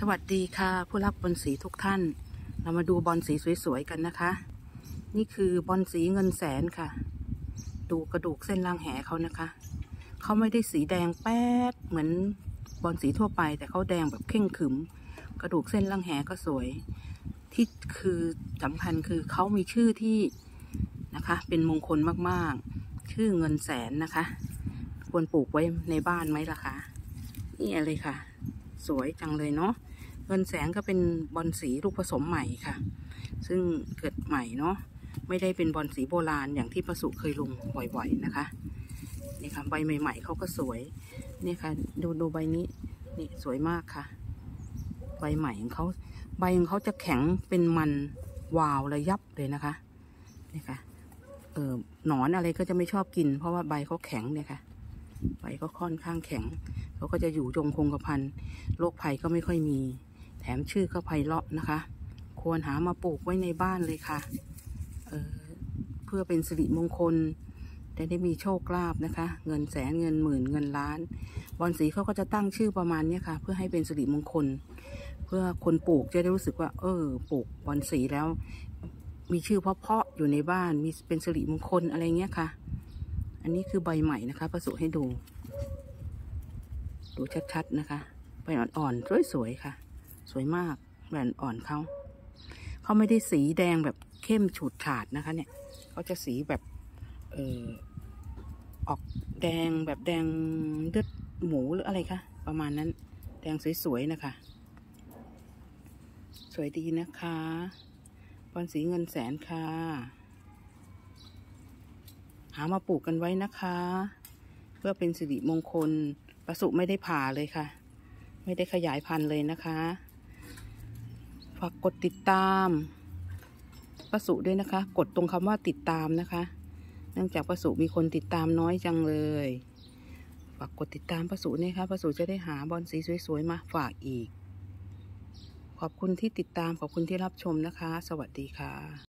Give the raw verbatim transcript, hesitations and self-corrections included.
สวัสดีค่ะผู้รับบอลสีทุกท่านเรามาดูบอลสีสวยๆกันนะคะนี่คือบอลสีเงินแสนค่ะดูกระดูกเส้นล่างแหเขานะคะเขาไม่ได้สีแดงแป๊ดเหมือนบอลสีทั่วไปแต่เขาแดงแบบเข่งขรึมกระดูกเส้นล่างแหก็สวยที่คือสำคัญคือเขามีชื่อที่นะคะเป็นมงคลมากๆชื่อเงินแสนนะคะควรปลูกไว้ในบ้านไหมล่ะคะนี่อะไรค่ะสวยจังเลยเนาะเงินแสนก็เป็นบอลสีลูกผสมใหม่ค่ะซึ่งเกิดใหม่เนาะไม่ได้เป็นบอลสีโบราณอย่างที่ประสุเคยลงบ่อยๆนะคะนี่ค่ะใบใหม่ๆเขาก็สวยนี่ค่ะดูดูใบนี้นี่สวยมากค่ะใบใหม่ของเขาใบของเขาจะแข็งเป็นมันวาวระยับเลยนะคะนี่ค่ะเออหนอนอะไรก็จะไม่ชอบกินเพราะว่าใบเขาแข็งเนี่ยค่ะใบก็ค่อนข้างแข็งเขาก็จะอยู่ยงคงกระพันโรคภัยก็ไม่ค่อยมีแถมชื่อก็ไพเราะนะคะควรหามาปลูกไว้ในบ้านเลยค่ะเออเพื่อเป็นสิริมงคลจะได้มีโชคลาภนะคะเงินแสนเงินหมื่นเงินล้านบอลสีเขาก็จะตั้งชื่อประมาณนี้ค่ะเพื่อให้เป็นสิริมงคลเพื่อคนปลูกจะได้รู้สึกว่าเออปลูกบอลสีแล้วมีชื่อเพาะๆอยู่ในบ้านมีเป็นสิริมงคลอะไรเงี้ยค่ะอันนี้คือใบใหม่นะคะประสุให้ดูดูชัดๆนะคะใบอ่อนๆสวยๆค่ะสวยมากใบอ่อนเขาเขาไม่ได้สีแดงแบบเข้มฉูดฉาดนะคะเนี่ยเขาจะสีแบบเออออกแดงแบบแดงเลือดหมูหรืออะไรคะประมาณนั้นแดงสวยๆนะคะสวยดีนะคะบอลสีเงินแสนค่ะหามาปลูกกันไว้นะคะเพื่อเป็นสิริมงคลประสุไม่ได้ผ่าเลยค่ะไม่ได้ขยายพันธุ์เลยนะคะฝากกดติดตามประสุด้วยนะคะกดตรงคำว่าติดตามนะคะเนื่องจากประสุมีคนติดตามน้อยจังเลยฝากกดติดตามประสุเนี่ยค่ะประสุจะได้หาบอลสีสวยๆมาฝากอีกขอบคุณที่ติดตามขอบคุณที่รับชมนะคะสวัสดีค่ะ